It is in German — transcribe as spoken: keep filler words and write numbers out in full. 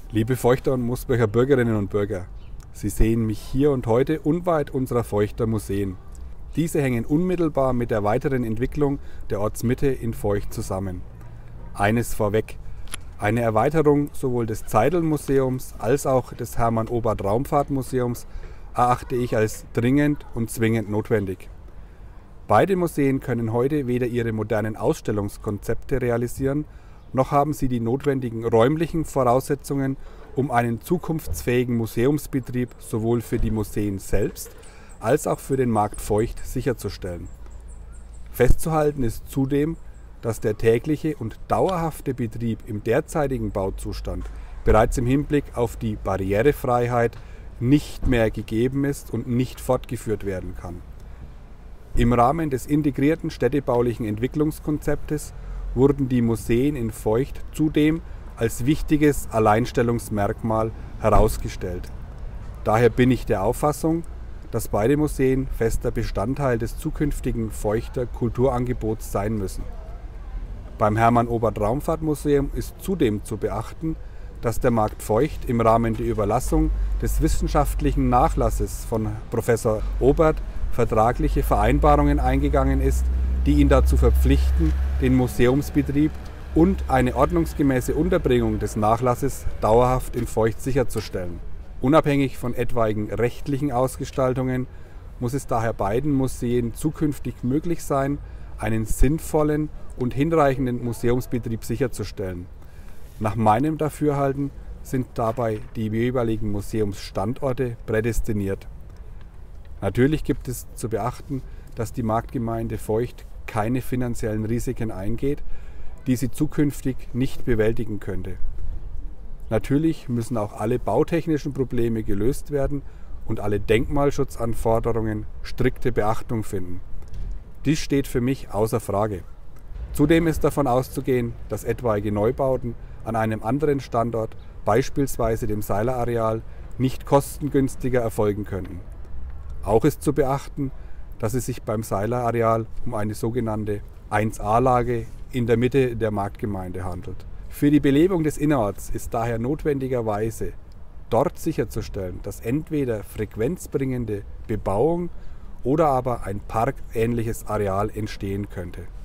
Liebe Feuchter und Moosburger Bürgerinnen und Bürger, Sie sehen mich hier und heute unweit unserer Feuchter Museen. Diese hängen unmittelbar mit der weiteren Entwicklung der Ortsmitte in Feucht zusammen. Eines vorweg: Eine Erweiterung sowohl des Zeidl-Museums als auch des Hermann-Oberth-Raumfahrt-Museums erachte ich als dringend und zwingend notwendig. Beide Museen können heute weder ihre modernen Ausstellungskonzepte realisieren, noch haben sie die notwendigen räumlichen Voraussetzungen, um einen zukunftsfähigen Museumsbetrieb sowohl für die Museen selbst als auch für den Markt Feucht sicherzustellen. Festzuhalten ist zudem, dass der tägliche und dauerhafte Betrieb im derzeitigen Bauzustand bereits im Hinblick auf die Barrierefreiheit nicht mehr gegeben ist und nicht fortgeführt werden kann. Im Rahmen des integrierten städtebaulichen Entwicklungskonzeptes wurden die Museen in Feucht zudem als wichtiges Alleinstellungsmerkmal herausgestellt. Daher bin ich der Auffassung, dass beide Museen fester Bestandteil des zukünftigen Feuchter Kulturangebots sein müssen. Beim Hermann-Oberth-Raumfahrt-Museum ist zudem zu beachten, dass der Markt Feucht im Rahmen der Überlassung des wissenschaftlichen Nachlasses von Professor Oberth vertragliche Vereinbarungen eingegangen ist, die ihn dazu verpflichten, den Museumsbetrieb und eine ordnungsgemäße Unterbringung des Nachlasses dauerhaft in Feucht sicherzustellen. Unabhängig von etwaigen rechtlichen Ausgestaltungen muss es daher beiden Museen zukünftig möglich sein, einen sinnvollen und hinreichenden Museumsbetrieb sicherzustellen. Nach meinem Dafürhalten sind dabei die jeweiligen Museumsstandorte prädestiniert. Natürlich gibt es zu beachten, dass die Marktgemeinde Feucht keine finanziellen Risiken eingeht, die sie zukünftig nicht bewältigen könnte. Natürlich müssen auch alle bautechnischen Probleme gelöst werden und alle Denkmalschutzanforderungen strikte Beachtung finden. Dies steht für mich außer Frage. Zudem ist davon auszugehen, dass etwaige Neubauten an einem anderen Standort, beispielsweise dem Seiler-Areal, nicht kostengünstiger erfolgen könnten. Auch ist zu beachten, dass es sich beim Seiler-Areal um eine sogenannte eins A-Lage in der Mitte der Marktgemeinde handelt. Für die Belebung des Innerorts ist daher notwendigerweise dort sicherzustellen, dass entweder frequenzbringende Bebauung oder aber ein parkähnliches Areal entstehen könnte.